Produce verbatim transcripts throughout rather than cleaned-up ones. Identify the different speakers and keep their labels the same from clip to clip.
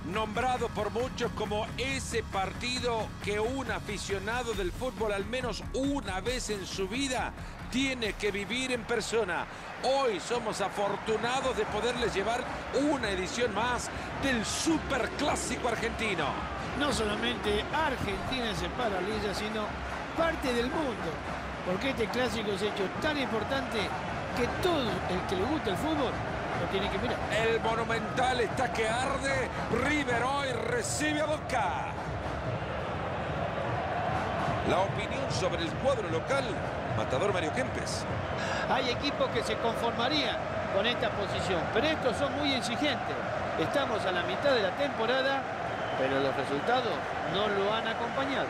Speaker 1: Nombrado por muchos como ese partido que un aficionado del fútbol al menos una vez en su vida tiene que vivir en persona. Hoy somos afortunados de poderles llevar una edición más del Superclásico argentino.
Speaker 2: No solamente Argentina se paraliza, sino parte del mundo. Porque este clásico es hecho tan importante que todo el que le gusta el fútbol lo tiene que mirar.
Speaker 1: El Monumental está que arde. River hoy recibe a Boca. La opinión sobre el cuadro local, Matador Mario Kempes.
Speaker 2: Hay equipos que se conformarían con esta posición, pero estos son muy exigentes. Estamos a la mitad de la temporada, pero los resultados no lo han acompañado.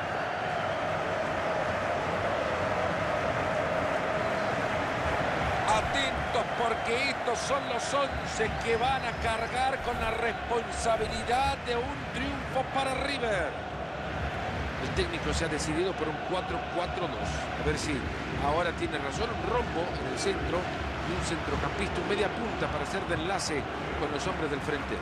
Speaker 1: Atentos porque estos son los once que van a cargar con la responsabilidad de un triunfo para River. El técnico se ha decidido por un cuatro cuatro dos. A ver si ahora tiene razón. Un rombo en el centro y un centrocampista, un media punta para hacer de enlace con los hombres del frente.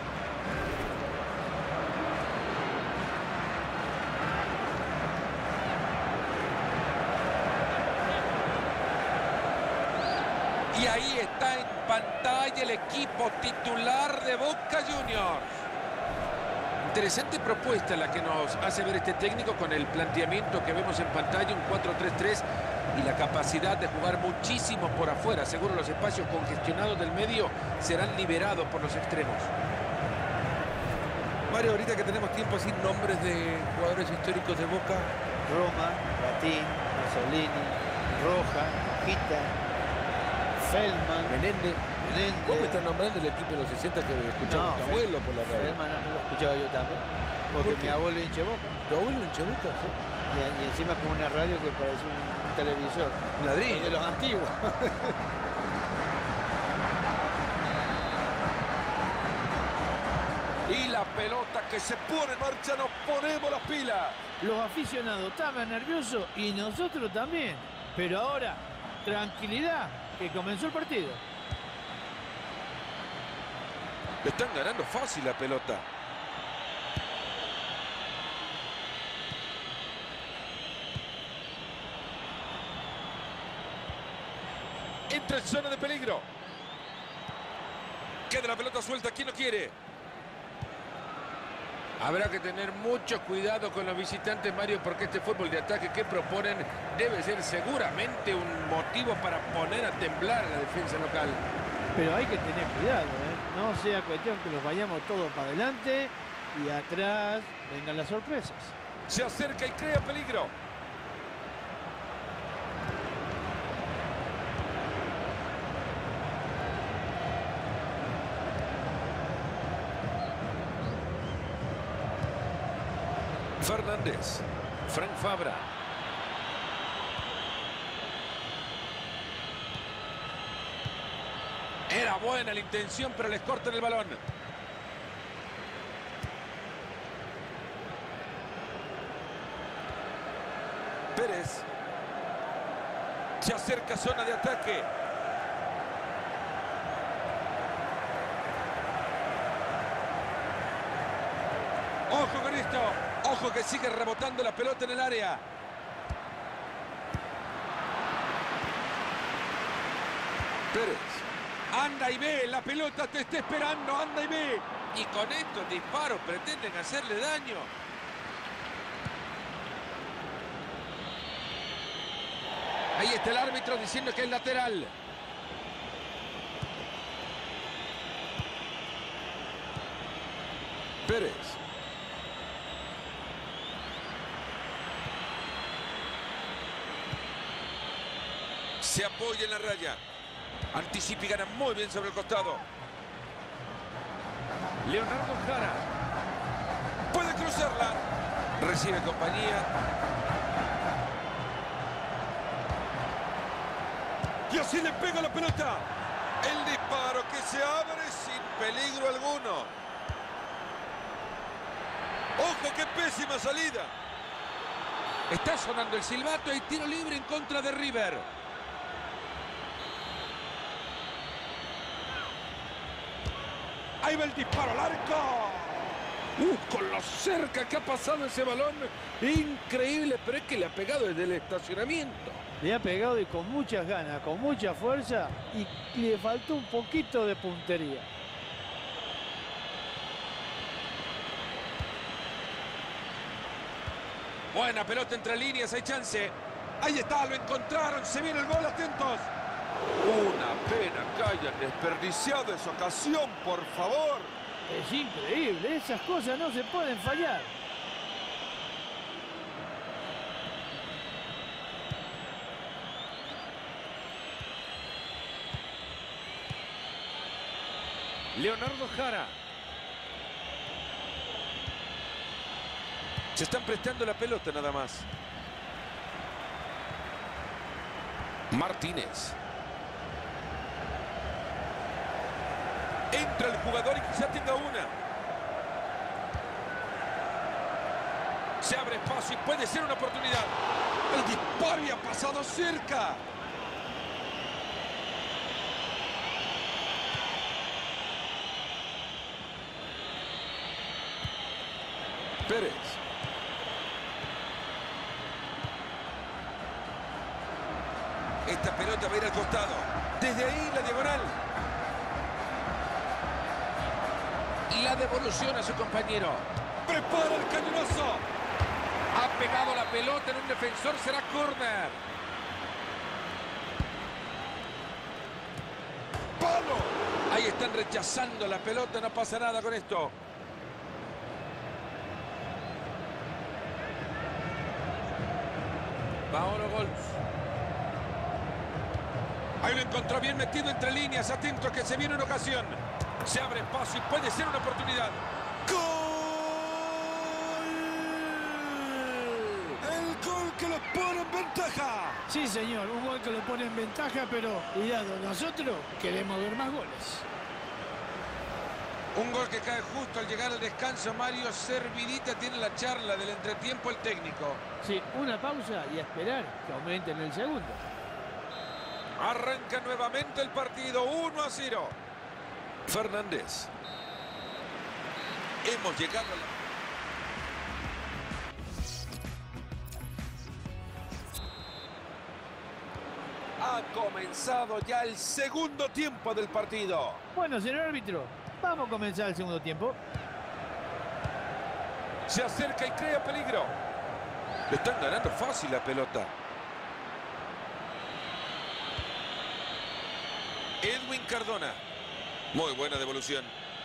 Speaker 1: Y ahí está en pantalla el equipo titular de Boca Juniors. Interesante propuesta la que nos hace ver este técnico con el planteamiento que vemos en pantalla, un cuatro tres tres, y la capacidad de jugar muchísimo por afuera. Seguro los espacios congestionados del medio serán liberados por los extremos. Mario, ahorita que tenemos tiempo, así nombres de jugadores históricos de Boca.
Speaker 2: Roma, Batín, Mussolini, Roja, Quita, Feldman,
Speaker 1: Menéndez.
Speaker 2: Menéndez.
Speaker 1: ¿Cómo están nombrando el equipo de los sesenta que escuchaba
Speaker 2: No,
Speaker 1: tu abuelo por la radio?
Speaker 2: Feldman no lo escuchaba yo también, porque
Speaker 1: ¿Por qué?
Speaker 2: mi abuelo hincha Boca.
Speaker 1: ¿Tu abuelo en Chabuca? ¿Sí?
Speaker 2: Y, y encima con una radio que parece un televisor.
Speaker 1: Un ladrillo.
Speaker 2: De los antiguos.
Speaker 1: Y la pelota que se pone en marcha, nos ponemos las pilas.
Speaker 2: Los aficionados estaban nerviosos y nosotros también. Pero ahora, tranquilidad, que comenzó el partido.
Speaker 1: Le están ganando fácil la pelota. Entra en zona de peligro. Queda la pelota suelta. ¿Quién lo quiere? Habrá que tener mucho cuidado con los visitantes, Mario, porque este fútbol de ataque que proponen debe ser seguramente un motivo para poner a temblar a la defensa local.
Speaker 2: Pero hay que tener cuidado, ¿eh? No sea cuestión que los vayamos todos para adelante y atrás vengan las sorpresas.
Speaker 1: Se acerca y crea peligro. Fernández, Frank Fabra. Era buena la intención, pero les cortan el balón. Pérez. Se acerca zona de ataque. Ojo con esto. Ojo que sigue rebotando la pelota en el área. Pérez. Anda y ve, la pelota te está esperando, anda y ve. Y con estos disparos pretenden hacerle daño. Ahí está el árbitro diciendo que es lateral. Pérez. Se apoya en la raya. Anticipa y gana muy bien sobre el costado. Leonardo Jara. Puede cruzarla. Recibe compañía. Y así le pega la pelota. El disparo que se abre sin peligro alguno. ¡Ojo, qué pésima salida! Está sonando el silbato y tiro libre en contra de River. Ahí va el disparo al arco. Uh, con lo cerca que ha pasado ese balón. Increíble, pero es que le ha pegado desde el estacionamiento.
Speaker 2: Le ha pegado y con muchas ganas, con mucha fuerza y le faltó un poquito de puntería.
Speaker 1: Buena pelota entre líneas, hay chance. Ahí está, lo encontraron, se viene el gol, atentos.
Speaker 3: Una pena que hayan desperdiciado esa ocasión, por favor.
Speaker 2: Es increíble, esas cosas no se pueden fallar.
Speaker 1: Leonardo Jara. Se están prestando la pelota nada más. Martínez. Entra el jugador y quizá tenga una. Se abre espacio y puede ser una oportunidad.
Speaker 3: El disparo y ha pasado cerca.
Speaker 1: Pérez. Esta pelota va a ir al costado. Desde ahí la diagonal. Y la devolución a su compañero.
Speaker 3: Prepara el cañonazo.
Speaker 1: Ha pegado la pelota en un defensor, será córner.
Speaker 3: ¡Palo!
Speaker 1: Ahí están rechazando la pelota, no pasa nada con esto. Paolo Golf. Ahí lo encontró bien metido entre líneas, atento que se viene una ocasión. Se abre espacio y puede ser una oportunidad.
Speaker 3: ¡Gol! El gol que los pone en ventaja.
Speaker 2: Sí, señor, un gol que lo pone en ventaja, pero cuidado, nosotros queremos ver más goles.
Speaker 1: Un gol que cae justo al llegar al descanso. Mario Servidita tiene la charla del entretiempo el técnico.
Speaker 2: Sí, una pausa y a esperar que aumenten el segundo.
Speaker 1: Arranca nuevamente el partido, uno a cero. Fernández. Hemos llegado a la... Ha comenzado ya el segundo tiempo del partido.
Speaker 2: Bueno, señor árbitro, vamos a comenzar el segundo tiempo.
Speaker 1: Se acerca y crea peligro. Le están ganando fácil la pelota. Edwin Cardona. Muy buena devolución.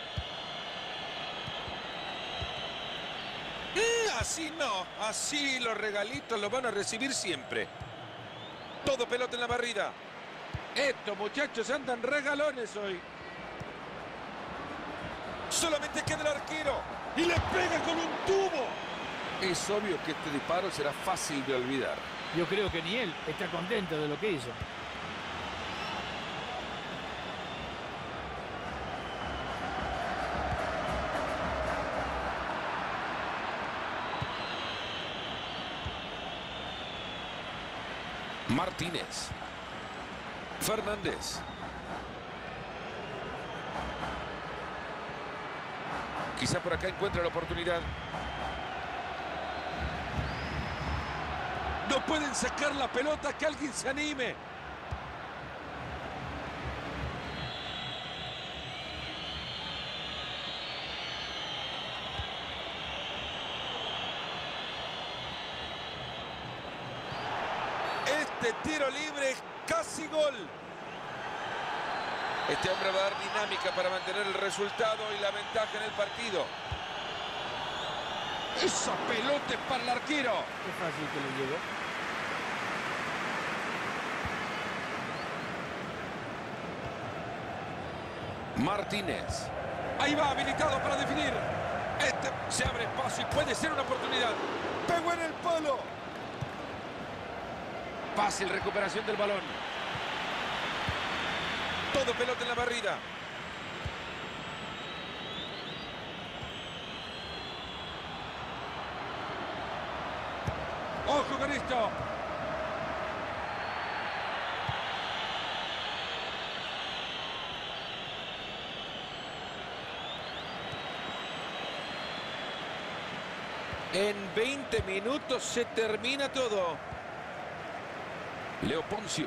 Speaker 1: Mm, así no. Así los regalitos los van a recibir siempre. Todo pelota en la barrida. Estos muchachos andan regalones hoy. Solamente queda el arquero.
Speaker 3: Y le pega con un tubo.
Speaker 1: Es obvio que este disparo será fácil de olvidar.
Speaker 2: Yo creo que ni él está contento de lo que hizo.
Speaker 1: Martínez. Fernández. Quizá por acá encuentra la oportunidad. No pueden sacar la pelota, que alguien se anime. Este tiro libre es casi gol. Este hombre va a dar dinámica para mantener el resultado y la ventaja en el partido. Esa pelota es para el arquero.
Speaker 2: Qué fácil que le llegó.
Speaker 1: Martínez. Ahí va, habilitado para definir. Este se abre espacio y puede ser una oportunidad.
Speaker 3: Pegó en el palo.
Speaker 1: Fácil recuperación del balón. Todo pelota en la barrida. Ojo con esto. En veinte minutos se termina todo. Leo Poncio.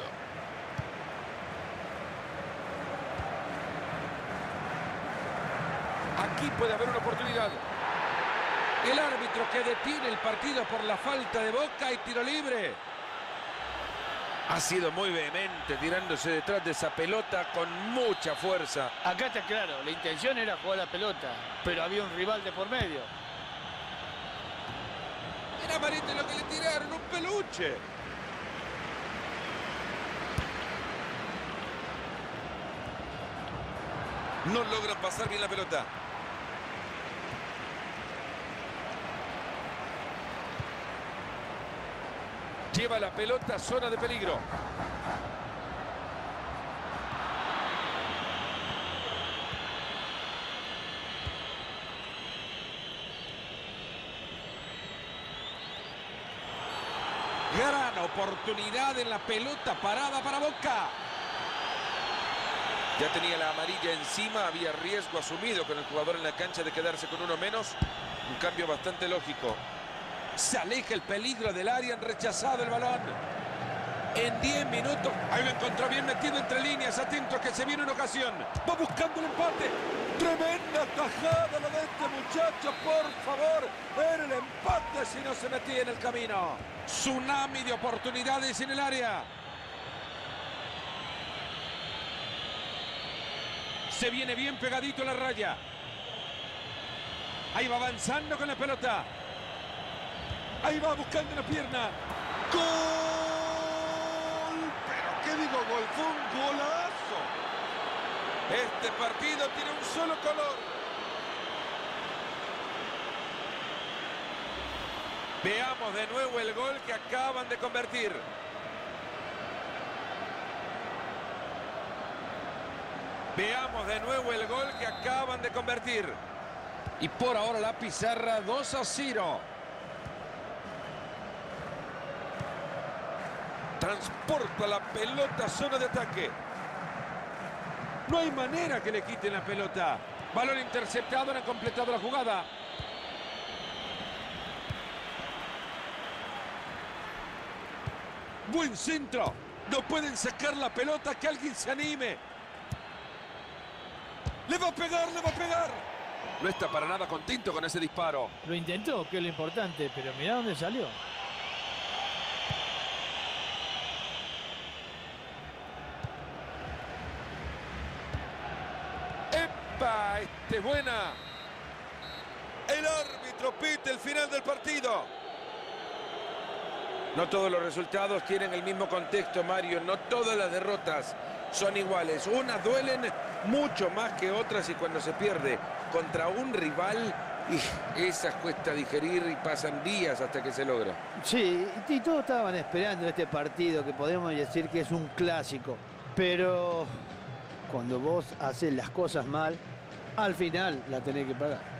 Speaker 1: Aquí puede haber una oportunidad. El árbitro que detiene el partido por la falta de Boca y tiro libre. Ha sido muy vehemente tirándose detrás de esa pelota con mucha fuerza.
Speaker 2: Acá está claro, la intención era jugar la pelota, pero había un rival de por medio.
Speaker 1: Era amarito lo que le tiraron, un peluche. No logra pasar bien la pelota. Lleva la pelota a zona de peligro. Gran oportunidad en la pelota parada para Boca. Ya tenía la amarilla encima, había riesgo asumido con el jugador en la cancha de quedarse con uno menos. Un cambio bastante lógico. Se aleja el peligro del área, han rechazado el balón. En diez minutos, ahí lo encontró bien metido entre líneas, atento que se viene una ocasión. Va buscando el empate. Tremenda tajada la de este muchacho, por favor. Era el empate si no se metía en el camino. Tsunami de oportunidades en el área. Se viene bien pegadito a la raya. Ahí va avanzando con la pelota. Ahí va buscando la pierna. ¡Gol! ¿Pero qué digo gol? Fue un golazo. Este partido tiene un solo color. Veamos de nuevo el gol que acaban de convertir. Veamos de nuevo el gol que acaban de convertir. Y por ahora la pizarra dos a cero. Transporta la pelota a zona de ataque. No hay manera que le quiten la pelota. Balón interceptado, han completado la jugada. Buen centro. No pueden sacar la pelota, que alguien se anime. Le va a pegar, le va a pegar. No está para nada contento con ese disparo.
Speaker 2: Lo intentó, que es lo importante, pero mirá dónde salió.
Speaker 1: ¡Epa! Este es buena. El árbitro pita el final del partido. No todos los resultados tienen el mismo contexto, Mario. No todas las derrotas son iguales. Unas duelen mucho más que otras y cuando se pierde contra un rival, y esas cuesta digerir y pasan días hasta que se logra.
Speaker 2: Sí, y todos estaban esperando este partido, que podemos decir que es un clásico. Pero cuando vos haces las cosas mal, al final la tenés que pagar.